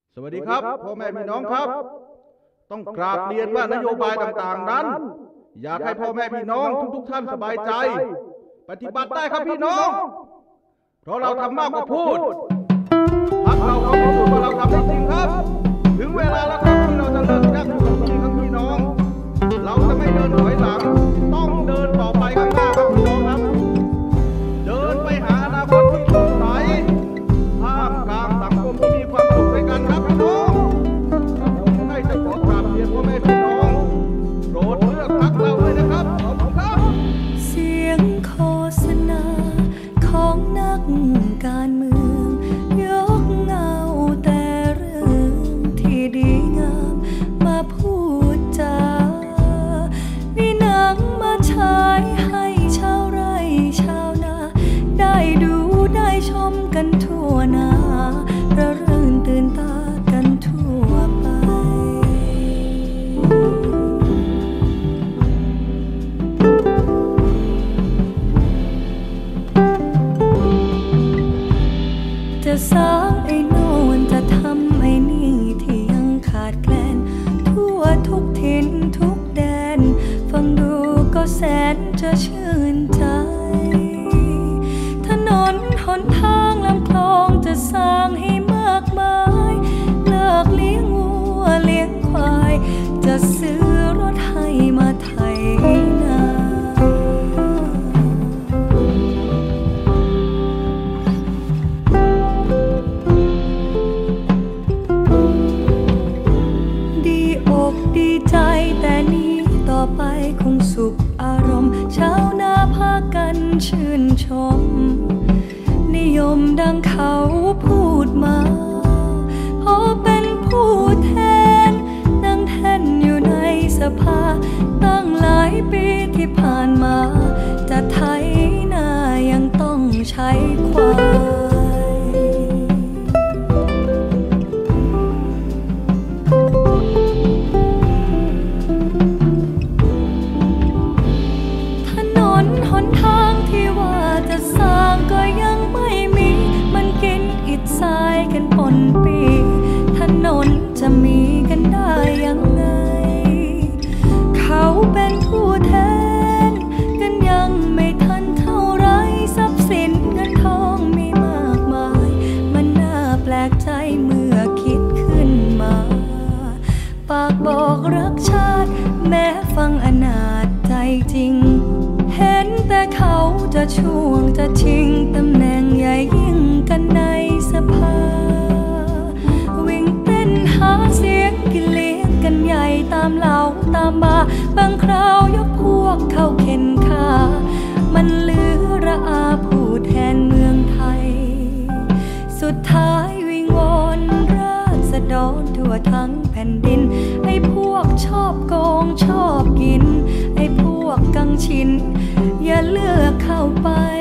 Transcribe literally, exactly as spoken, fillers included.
สวัสดีครับพ่อแม่พี่น้องครับต้องกราบเรียนว่านโยบายต่างๆนั้นอยากให้พ่อแม่พี่น้องทุกๆท่านสบายใจปฏิบัติได้ครับพี่น้องเพราะเราทำมากกว่าพูดพรรคเราก็พูดว่าเราทำได้จริงครับถึงเวลาแล้วครับที่เราจะเลิกยักอยู่กับที่ครับพี่น้องเราจะไม่เดินถอยหลังต้องเดินต่อไปข้างหน้าครับพี่น้องครับเดินไปหาอนาคตที่สดใสท่ามกลางสังคมที่มีความสุขด้วยกันครับพี่น้องผมให้จะขอกราบเรียนพ่อแม่พี่น้องโปรดเลือกพรรคเราด้วยนะครับขอบคุณครับเสียงโฆษณาของนักการเมืองยกเงาแต่เรื่องที่ดีงามมาพูดจามีหนังมาฉายให้ชาวไร่ชาวนาได้ดูได้ชมกันทั่วหน้าระรื่นตื่นตากันทั่วไปจะสร้างไอ้โน่นจะทำไอ้นี่ที่ยังขาดแคลนทั่วทุกถิ่นทุกแดนฟังดูก็แสนจะชื่นใจถนนหนทางลำคลองจะสร้างให้มากมายเลิกเลี้ยงวัวเลี้ยงควายจะซื้อรถให้มาไถนาดีอกดีใจแต่นี้ต่อไปคงสุขอารมณ์ชาวนาพากันชื่นชมนิยมดังเขาพูดมาพอเป็นผู้แทนนั่งแท่นอยู่ในสภาตั้งหลายปีที่ผ่านมาจะไถนายังต้องใช้ควายถนนหนทางที่ว่าจะสร้างก็ยังไม่มีมันกินอิฐทรายกันปนปีถนนจะมีกันได้ยังไงเขาเป็นผู้แทนกันยังไม่ทันเท่าไรทรัพย์สินเงินทองมีมากมายมันน่าแปลกใจเมื่อคิดขึ้นมาปากบอกรักชาติแม้ฟังอนาถใจจริงเห็นแต่เขาจะช่วงจะชิงตำแหน่งใหญ่ยิ่งกันในสภาวิ่งเต้นหาเสียงกินเลี้ยงกันใหญ่ตามเหล่าตามบาบางคราวยกพวกเข้าเข็นฆ่ามันเหลือระอาผู้แทนเมืองไทยสุดท้ายวิงวอนราษฎรทั่วทั้งแผ่นดินไอ้พวกชอบโกงชอบกินไอ้พวกกังชินอย่าเลือกเข้าไป